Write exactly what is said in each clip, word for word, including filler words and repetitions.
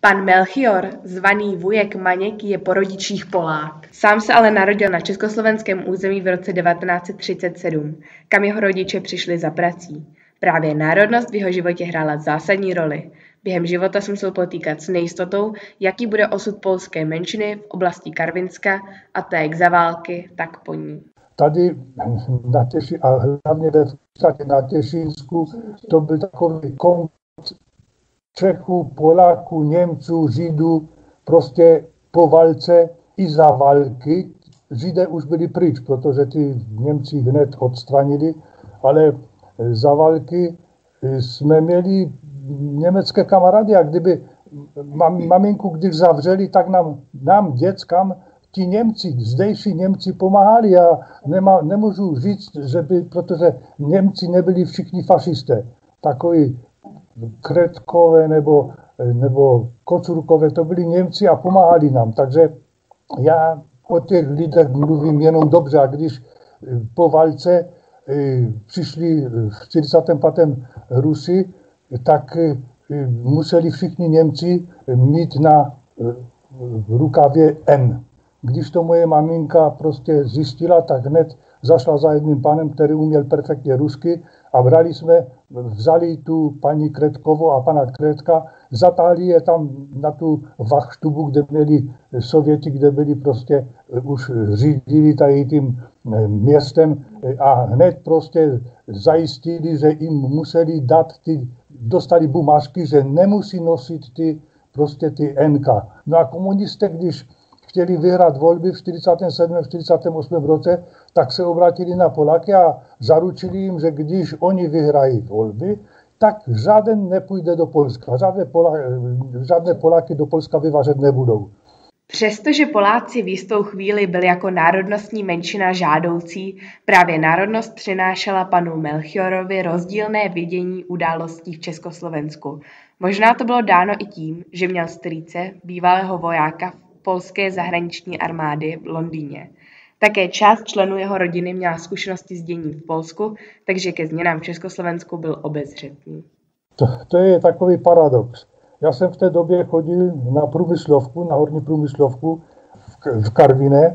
Pan Melchior, zvaný Vujek Maněk, je po rodičích Polák. Sám se ale narodil na československém území v roce devatenáct set třicet sedm, kam jeho rodiče přišli za prací. Právě národnost v jeho životě hrála zásadní roli. Během života se musel potýkat s nejistotou, jaký bude osud polské menšiny v oblasti Karvinska, a to jak za války, tak po ní. Tady na Těši, a hlavně ve podstatě na Těšínsku, to byl takový konflikt Čechů, Poláků, Němců, Židů, prostě po válce i za války. Židé už byli pryč, protože ty Němci hned odstranili, ale za války jsme měli německé kamarády a kdyby mam, maminku, když zavřeli, tak nám, nám dětskám, ti Němci, zdejší Němci pomáhali a nema, nemůžu říct, že by, protože Němci nebyli všichni fašisté. Takový Kretkové nebo, nebo Kocurkové, to byli Němci a pomáhali nám. Takže já o těch lidech mluvím jenom dobře. A když po válce přišli v čtyřicátém pátém Rusy, tak museli všichni Němci mít na rukavě N. Když to moje maminka prostě zjistila, tak hned zašla za jedním panem, který uměl perfektně rusky, a brali jsme, vzali tu paní Kretkovou a pana Kretka, zatáhli je tam na tu vachštubu, kde měli Sověti, kde byli prostě, už řídili tady tím městem a hned prostě zajistili, že jim museli dát ty, dostali bumážky, že nemusí nosit ty, prostě ty N K. No a komunisté, když chtěli vyhrát volby v čtyřicátém sedmém čtyřicátém osmém roce, tak se obrátili na Poláky a zaručili jim, že když oni vyhrají volby, tak žádný nepůjde do Polska. Žádné, Polá, žádné Poláky do Polska vyvážet nebudou. Přestože Poláci v jistou chvíli byli jako národnostní menšina žádoucí, právě národnost přinášela panu Melchiorovi rozdílné vidění událostí v Československu. Možná to bylo dáno i tím, že měl strýce, bývalého vojáka polské zahraniční armády v Londýně. Také část členů jeho rodiny měla zkušenosti s děním v Polsku, takže ke změnám v Československu byl obezřetný. To, to je takový paradox. Já jsem v té době chodil na průmyslovku, na horní průmyslovku v, v Karviné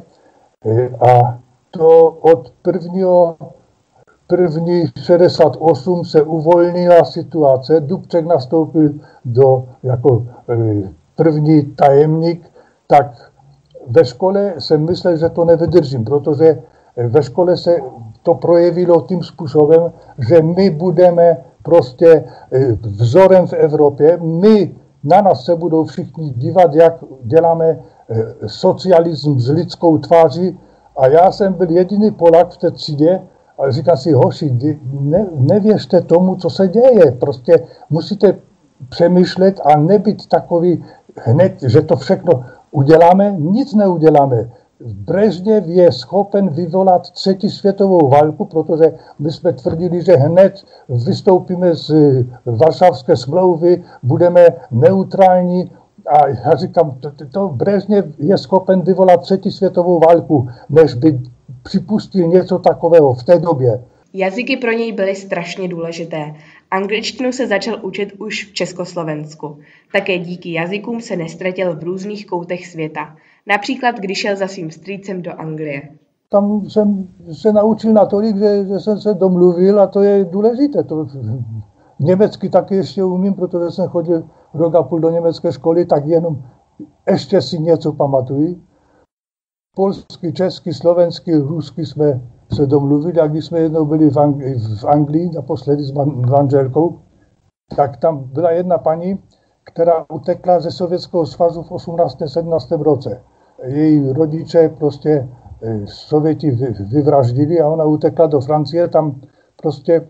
a to od prvního první šedesát osm se uvolnila situace. Dubček nastoupil do jako první tajemník, tak ve škole jsem myslel, že to nevydržím, protože ve škole se to projevilo tím způsobem, že my budeme prostě vzorem v Evropě, my, na nás se budou všichni dívat, jak děláme socialism s lidskou tváří, a já jsem byl jediný Polák v té třídě a říkám si, hoši, ne, nevěřte tomu, co se děje, prostě musíte přemýšlet a nebýt takový hned, že to všechno uděláme, nic neuděláme. Brežněv je schopen vyvolat třetí světovou válku, protože my jsme tvrdili, že hned vystoupíme z Varšavské smlouvy, budeme neutrální. A já říkám, to, to Brežněv je schopen vyvolat třetí světovou válku, než by připustil něco takového v té době. Jazyky pro něj byly strašně důležité. Angličtinu se začal učit už v Československu. Také díky jazykům se nestratil v různých koutech světa. Například, když šel za svým strýcem do Anglie. Tam jsem se naučil natolik, že, že jsem se domluvil, a to je důležité. To, německy taky ještě umím, protože jsem chodil rok a půl do německé školy, tak jenom ještě si něco pamatuji. Polsky, česky, slovensky, rusky jsme se domluvili, a když jsme jednou byli v, Angli- v Anglii, naposledy s manželkou, tak tam byla jedna paní, která utekla ze Sovětského svazu v osmnáctém sedmnáctém roce. Její rodiče prostě Sověti vyvraždili a ona utekla do Francie, tam prostě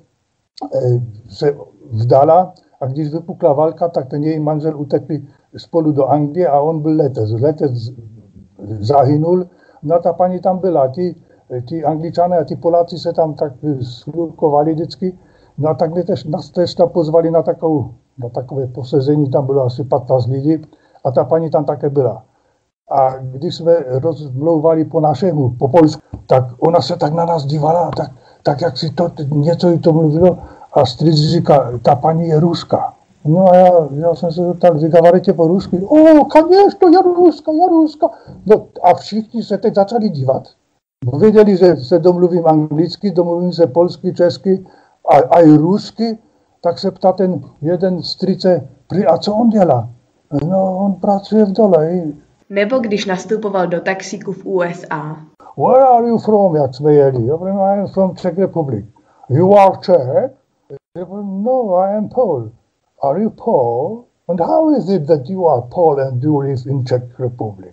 se vdala, a když vypukla válka, tak ten její manžel utekli spolu do Anglie a on byl letec. Letec zahynul, no a ta paní tam byla. Ti, ti Angličané a ti Poláci se tam tak slukovali vždycky. No a tak nás tež tam pozvali na, takovou, na takové posezení, tam bylo asi patnáct lidí a ta paní tam také byla. A když jsme rozmlouvali po našemu, po polsku, tak ona se tak na nás dívala, tak, tak jak si to něco jí to mluvilo, a strýc říká, ta paní je Ruska. No a já, já jsem se zeptal, vy говорите по-русски? O, конечно, já ruska, já ruska. No a všichni se teď začali dívat. Věděli, že se domluvím anglicky, domluvím se polsky, česky a, a i rusky, tak se ptá ten jeden strice, a co on dělá? No, on pracuje v dole. Nebo když nastupoval do taxíku v U S A. Where are you from, jak jsme jeli? I am from Czech Republic. You are Czech? No, I am Pole. Are you Pole? And how is it that you are Pole and you live in Czech Republic?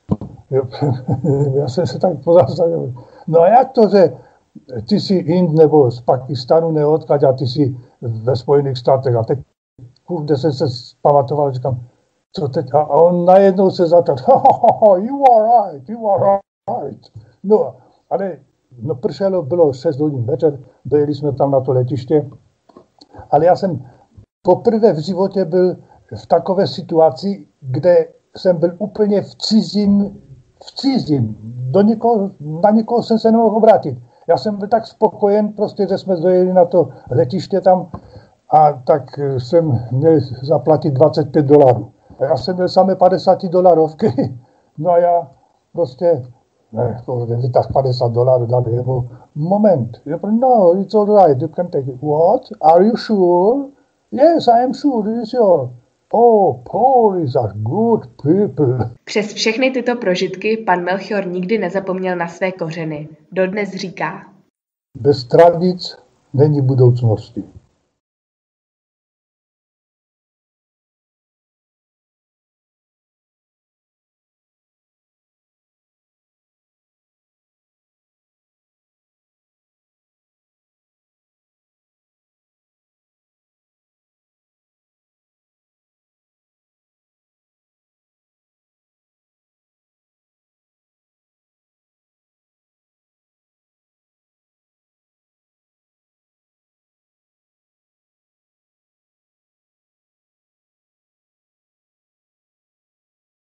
Já jsem se tak pozastavil. No a jak to, že ty jsi Ind nebo z Pakistanu neodkaď a ty jsi ve Spojených státech a teď kurde jsem se pamatoval, říkám, co teď? A on najednou se začal, you are right, you are right. No, ale no pršelo, bylo šest hodin večer, dojeli jsme tam na to letiště, ale já jsem poprvé v životě byl v takové situaci, kde jsem byl úplně v cizím, v cizím, do někoho, na někoho jsem se nemohl obrátit. Já jsem byl tak spokojen, prostě, že jsme dojeli na to letiště tam a tak jsem měl zaplatit dvacet pět dolarů. A já jsem měl samé padesát dolarovky, no a já prostě, ne, to vytáhl padesát dolarů, dal jeho moment. No, it's all right, you can take it. What? Are you sure? Yes, I am sure, it is yours. Oh, Polish are good people. Přes všechny tyto prožitky pan Melchior nikdy nezapomněl na své kořeny. Dodnes říká. Bez tradic není budoucnosti.